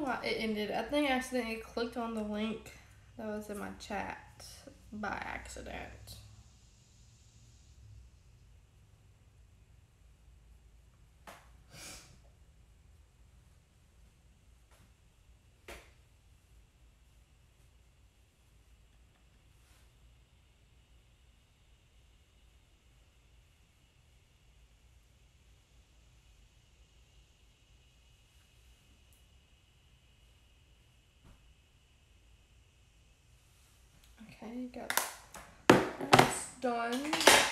why it ended. I think I accidentally clicked on the link that was in my chat by accident. Okay, got that's done.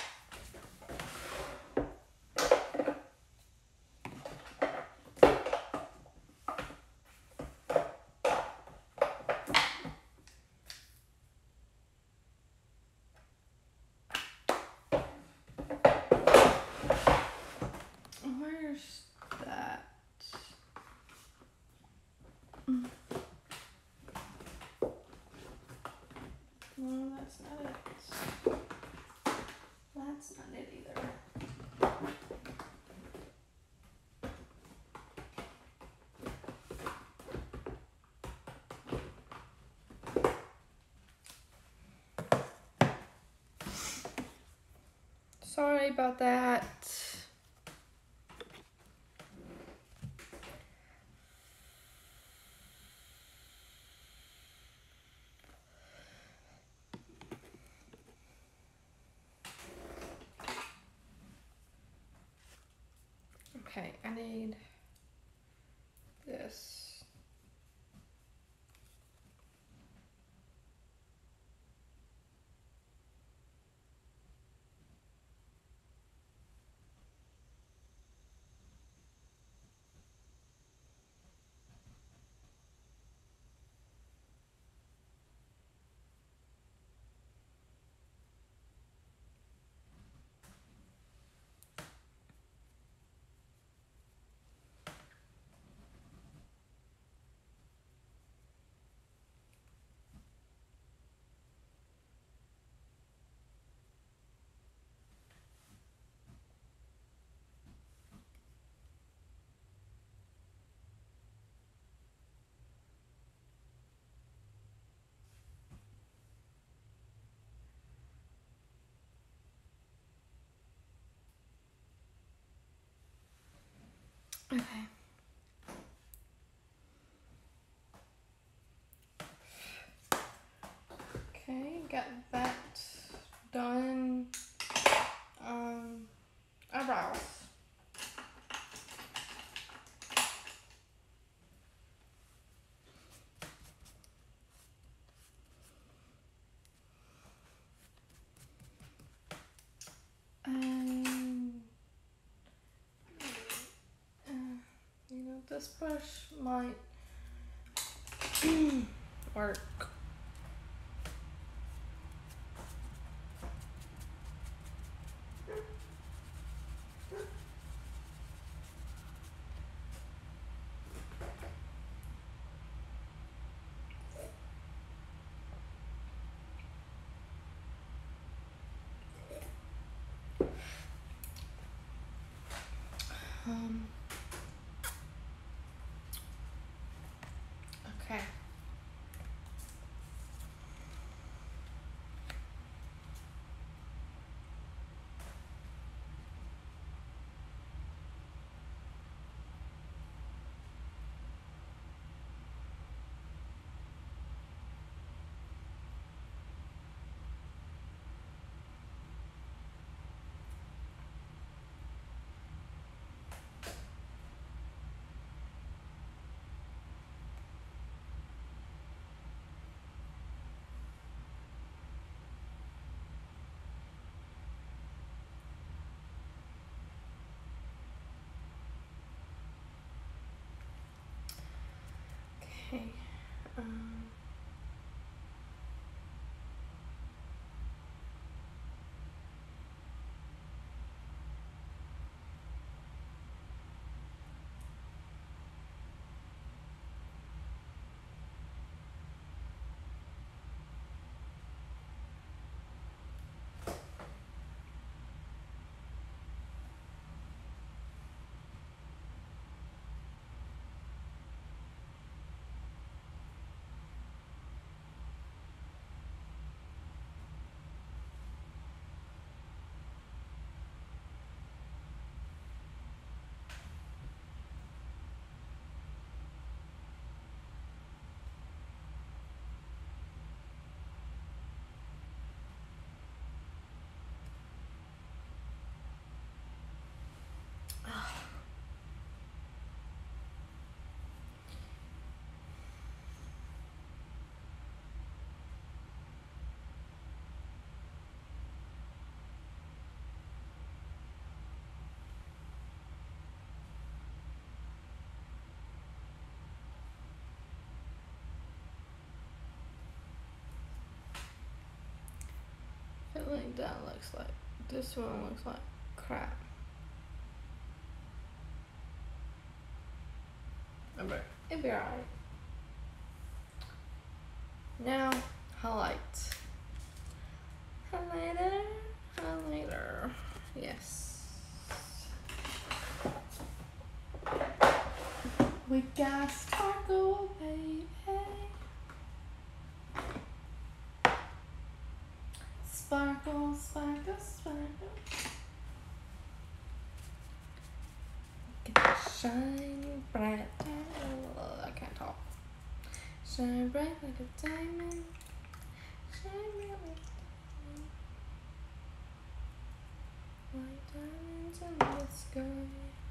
Where's that? No, that's not it. That's not it either. Sorry about that. Okay, I need this. Okay. Okay, got that done. Eyebrows. You know, this brush might work. Okay. Okay. think that looks like, this one looks like crap. But it'll be alright. Now, highlight. Highlighter, highlighter. Yes. We got sparkle, baby. Sparkle, sparkle, sparkle. Get the shine bright. I can't talk. Shine bright like a diamond. Shine bright like a diamond. Like diamonds in the sky.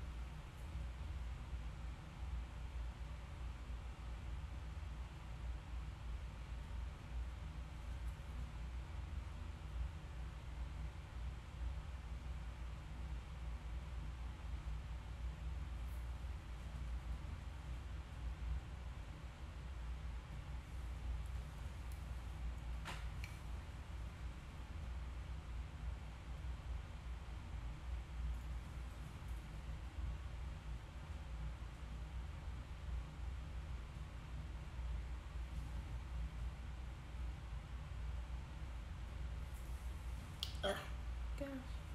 Gosh.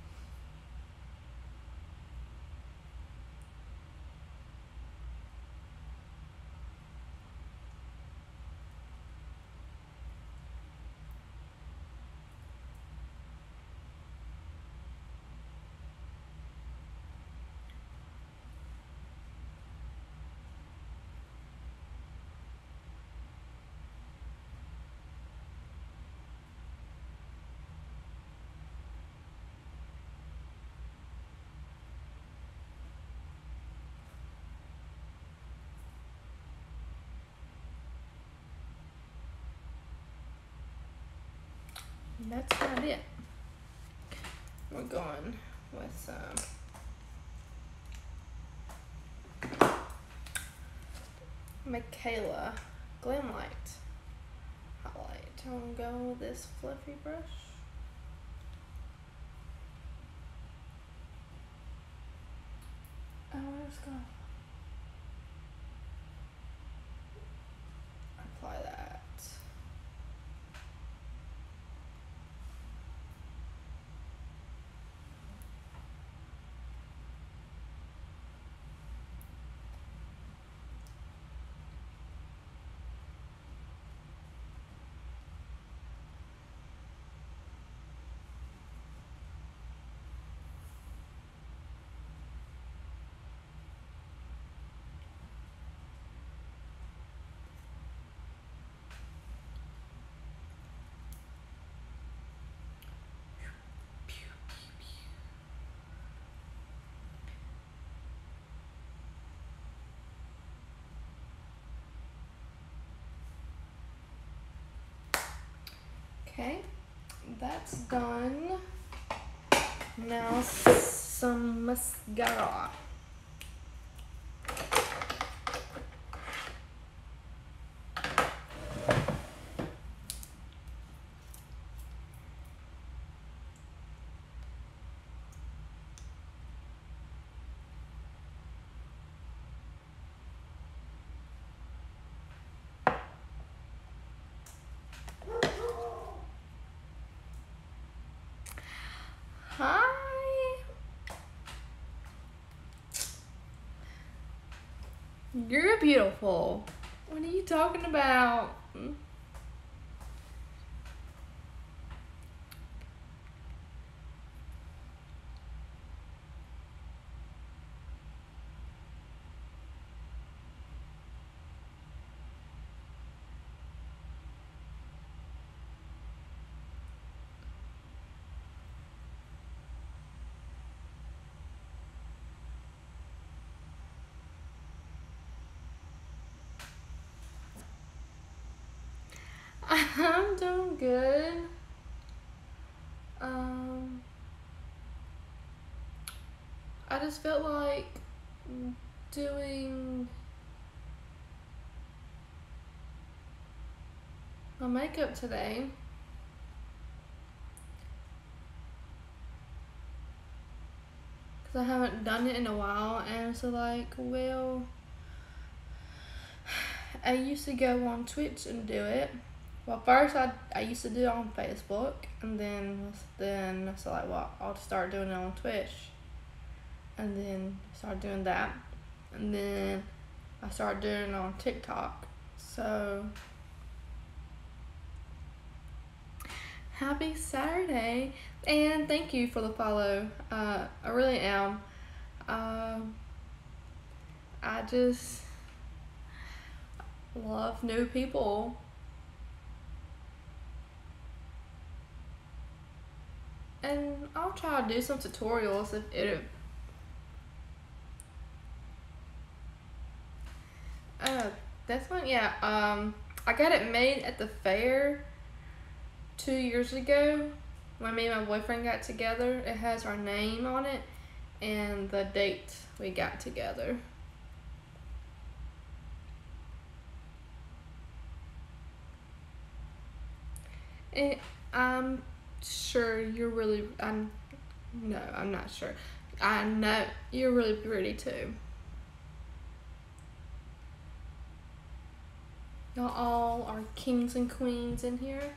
And that's not it. We're going with Michaela Glam Light highlight. I'm gonna go with this fluffy brush. Oh, where's go? Apply that. Okay, that's done. Now some mascara. Hi. You're beautiful. What are you talking about? I'm doing good. I just felt like doing my makeup today. because I haven't done it in a while. And so like, well, I used to go on Twitch and do it. Well, first I used to do it on Facebook, and then so like, well, I'll start doing it on Twitch, and then start doing that, and then I started doing it on TikTok. So happy Saturday, and thank you for the follow. I really am. I just love new people. And I'll try to do some tutorials if it. This one, yeah. I got it made at the fair 2 years ago when me and my boyfriend got together. It has our name on it and the date we got together. And I'm sure you're really. No, I'm not sure. I know you're really pretty too. Y'all all are kings and queens in here.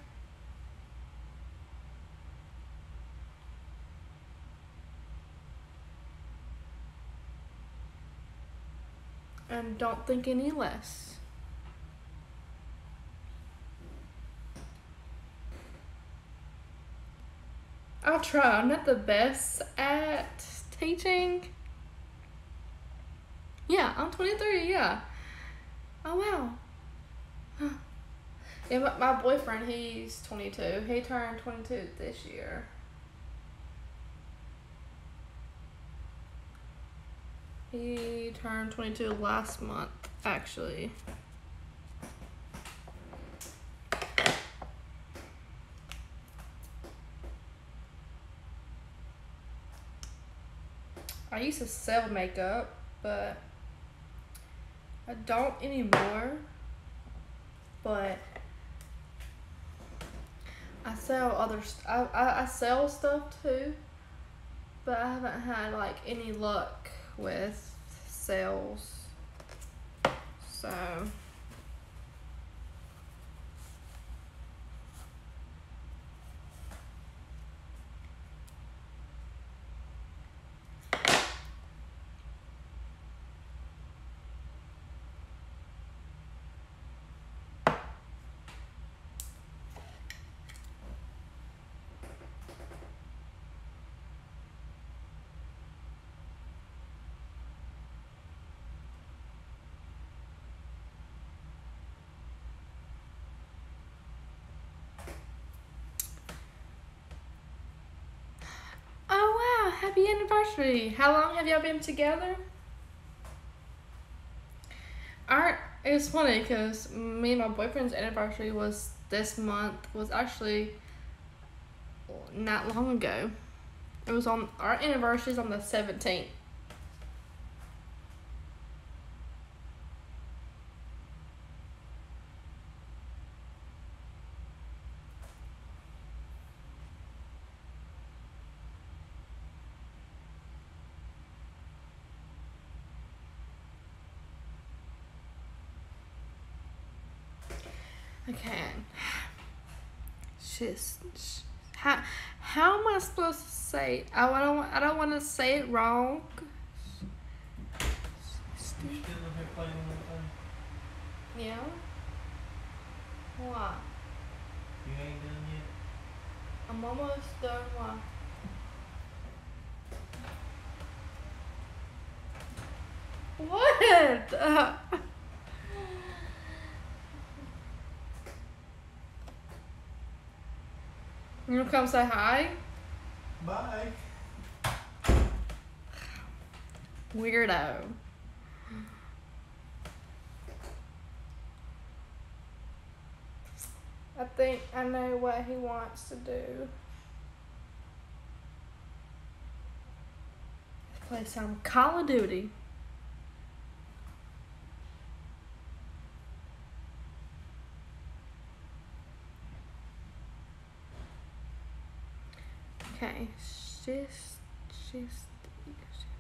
And don't think any less. I'll try. I'm not the best at teaching. Yeah, I'm 23, yeah. Oh, wow. Yeah, my boyfriend, he's 22. He turned 22 this year. He turned 22 last month, actually. I used to sell makeup, but I don't anymore. But I sell I sell stuff too, but I haven't had like any luck with sales. So oh wow, happy anniversary. How long have y'all been together? It was funny because me and my boyfriend's anniversary was this month, was actually not long ago. It was on, our anniversary's on the 17th. Okay. How am I supposed to say? I don't want to say it wrong. You still in here playing that thing? Yeah. What? You ain't done yet? I'm almost done. What? What? You gonna come say hi? Bye. Weirdo. I think I know what he wants to do. Play some Call of Duty. Okay, just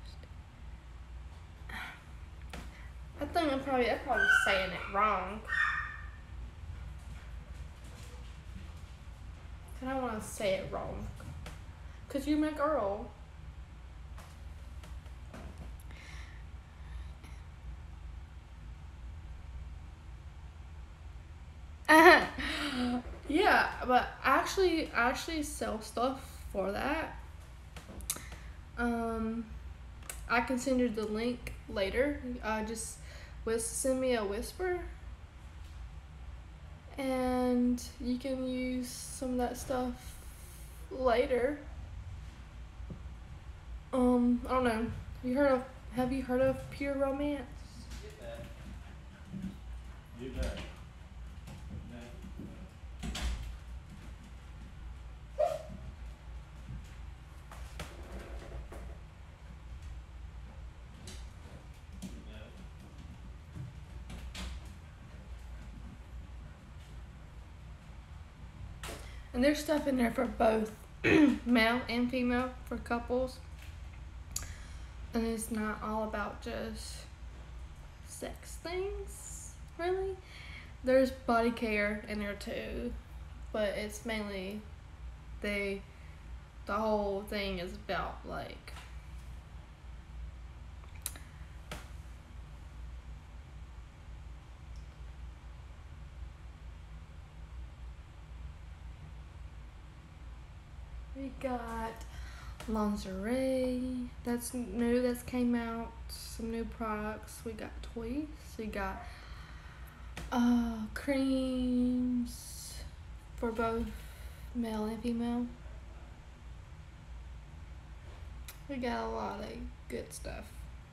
think I'm probably saying it wrong. I don't want to say it wrong. Cause you're my girl. Yeah, but I actually sell stuff for that. I can send you the link later. Just send me a whisper, and you can use some of that stuff later. I don't know. Have you heard of Pure Romance? Get that. Get that. And there's stuff in there for both male and female, for couples. And it's not all about just sex things, really. There's body care in there too, but it's mainly the whole thing is about like we got lingerie that's new, that's came out, some new products. We got toys, we got creams for both male and female. We got a lot of good stuff.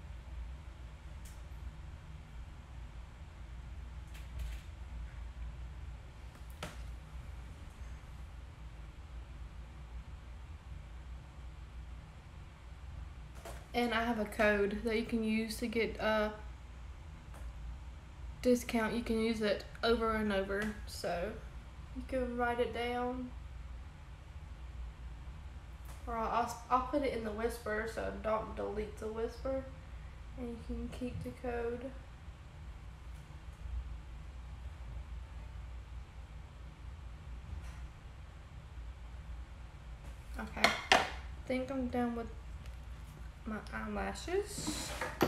And I have a code that you can use to get a discount. You can use it over and over, so you can write it down, or I'll put it in the whisper, so don't delete the whisper, and you can keep the code. Okay, I think I'm done with my eyelashes.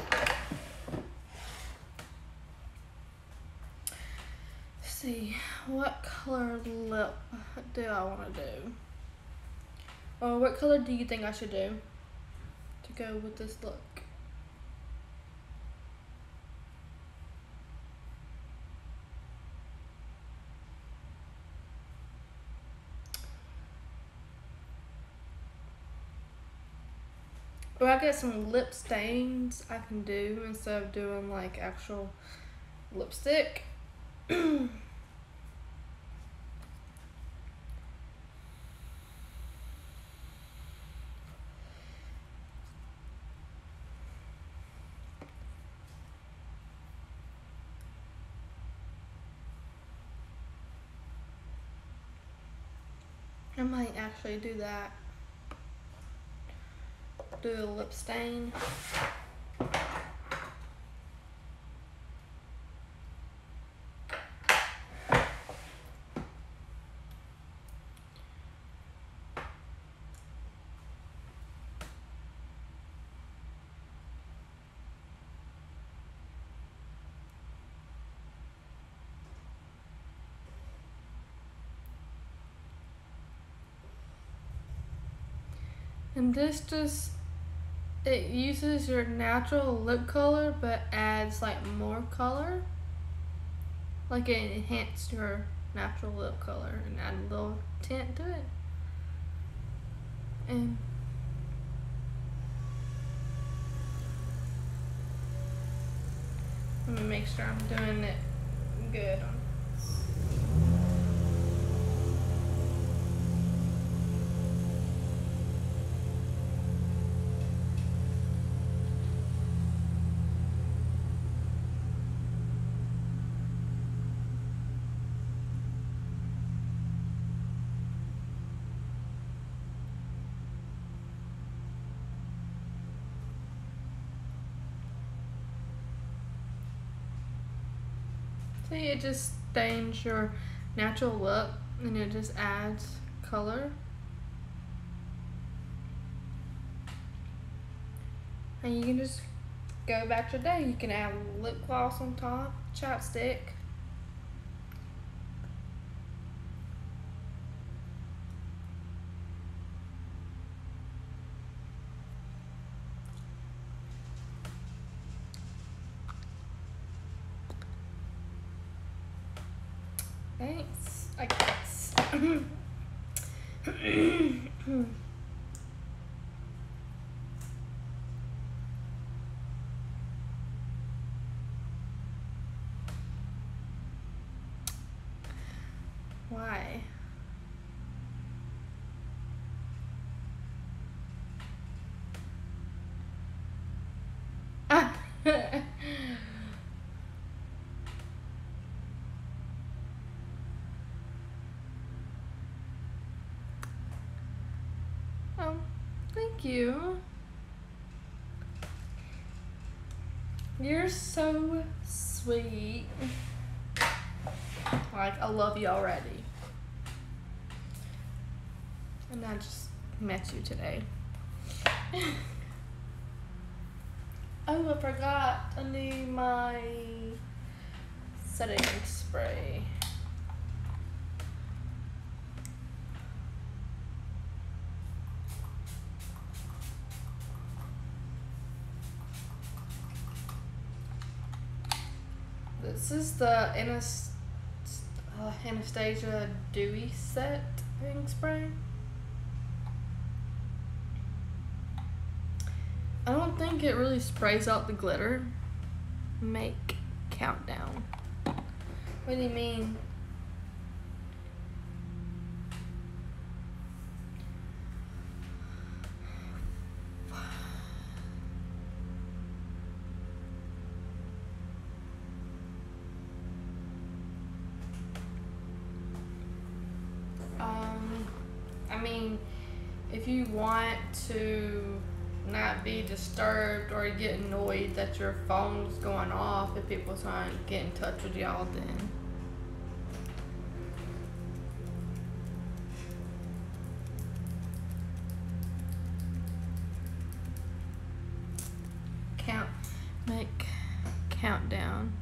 Let's see, what color lip do I want to do? Or what color do you think I should do to go with this look? Or I got some lip stains I can do instead of doing like actual lipstick. I might actually do that. Do a lip stain. And this just, it uses your natural lip color but adds like more color. Like it enhanced your natural lip color and add a little tint to it. And let me make sure I'm doing it good on. See, it just stains your natural look and it just adds color. And you can just go about your day. You can add lip gloss on top, chapstick. Thanks, I guess. Why? Ah. Oh, thank you. You're so sweet. Like, I love you already. And I just met you today. Oh, I forgot. I need my setting spray. This is the Anastasia Dewy setting spray. I don't think it really sprays out the glitter. Make countdown. What do you mean? I mean, if you want to not be disturbed or get annoyed that your phone's going off if people trying to get in touch with y'all, then make countdown.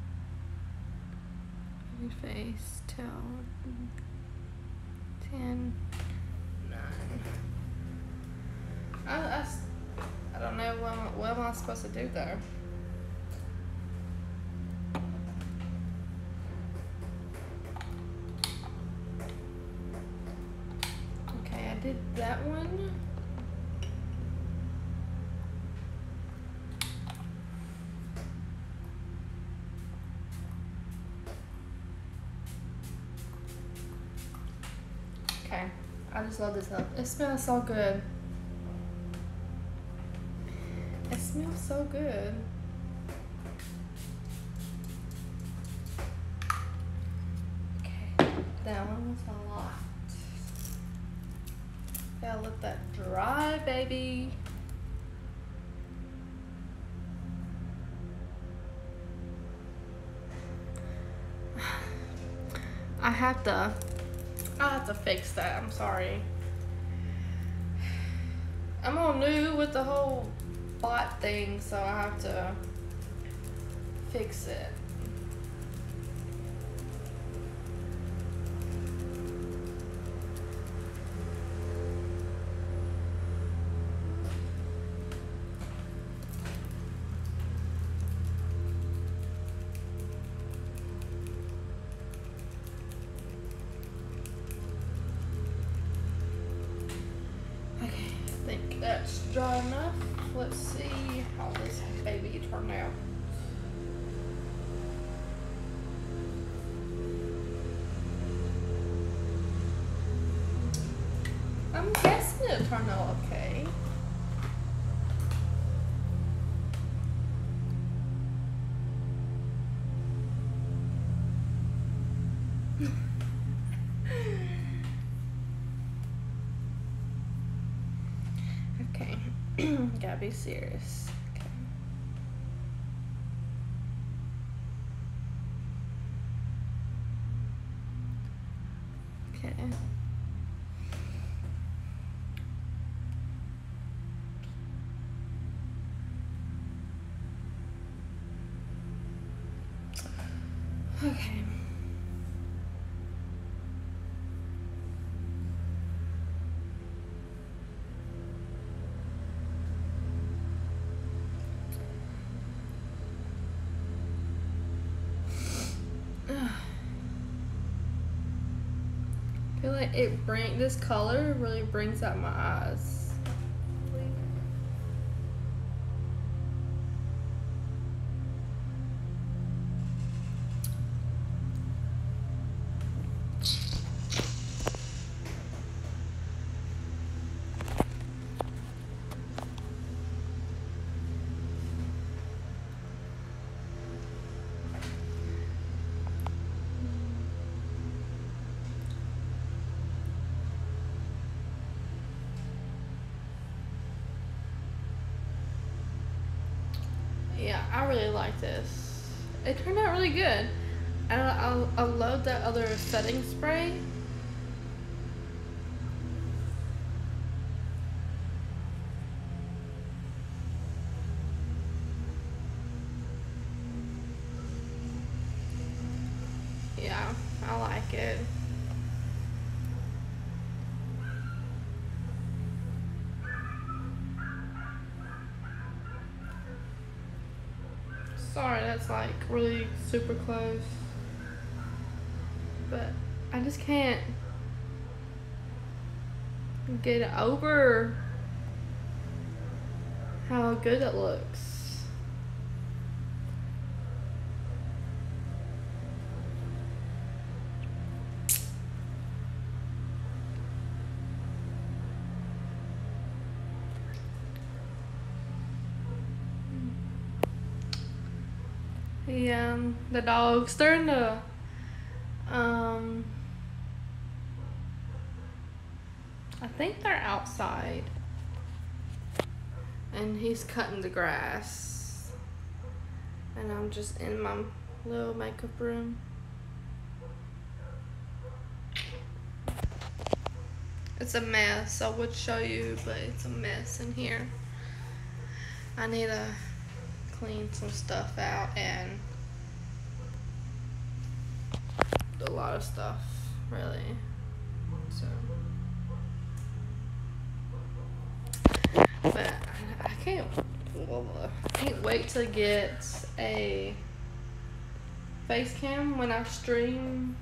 Your face till 10, 9. I don't know what am I supposed to do there. Okay, I did that one. Okay, I just love this up. It smells so good. It smells so good. Okay, that one was a lot. Gotta let that dry, baby. I have to fix that. I'm sorry. I'm all new with the whole bot thing, so I have to fix it. That's dry enough. Let's see how this baby turned out. I'm guessing it turned out okay. Okay, gotta be serious. Okay. Okay. I feel like this color really brings out my eyes. Yeah, I really like this. It turned out really good. And I love that other setting spray. Yeah, I like it. Sorry, that's like really super close. But I just can't get over how good it looks. The dogs, they're in the I think they're outside, and he's cutting the grass, and I'm just in my little makeup room. It's a mess. I would show you, but it's a mess in here. I need to clean some stuff out and a lot of stuff, really. So, but I can't wait to get a face cam when I stream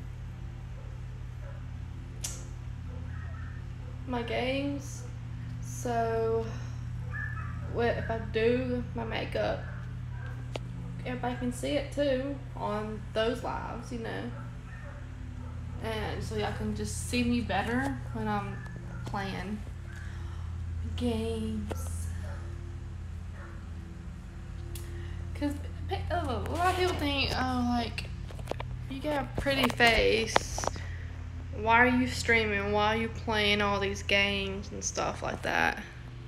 my games. So if I do my makeup, everybody can see it too on those lives, you know. And so y'all can just see me better when I'm playing games. Cause a lot of people think, oh, like, you got a pretty face, why are you streaming? Why are you playing all these games and stuff like that?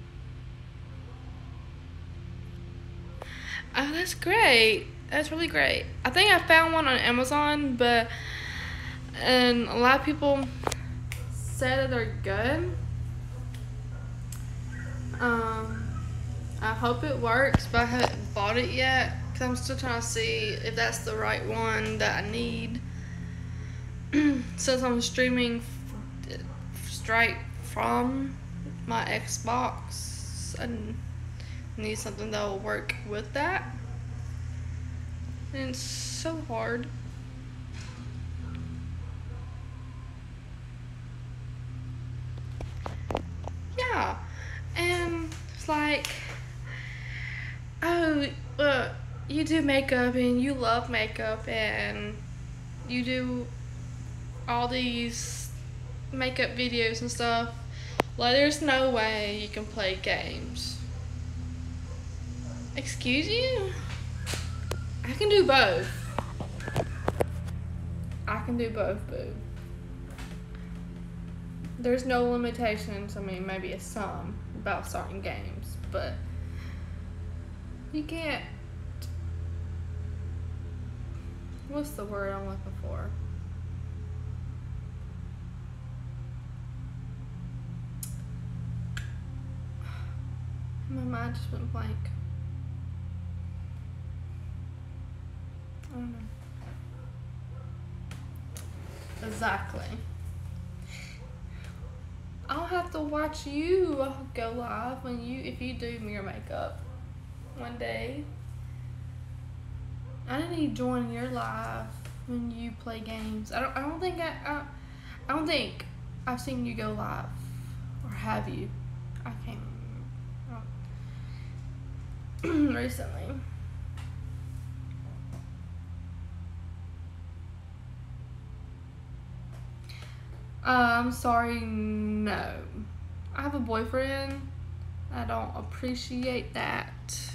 Oh, that's great. That's really great. I think I found one on Amazon, and a lot of people said that they're good. I hope it works, but I haven't bought it yet because I'm still trying to see if that's the right one that I need. Since I'm streaming straight from my Xbox, I need something that will work with that. And it's so hard. Yeah, and it's like, oh, you do makeup and you love makeup and you do all these makeup videos and stuff. Like, there's no way you can play games. Excuse you? I can do both. I can do both, boo. There's no limitations. I mean, maybe some about certain games, but you can't. What's the word I'm looking for? mine just went blank. I don't know. Exactly. I'll have to watch you go live if you do your makeup one day. I need to join your live when you play games. I don't think I've seen you go live, or have you? I can't remember. Recently. I'm sorry, no. I have a boyfriend. I don't appreciate that.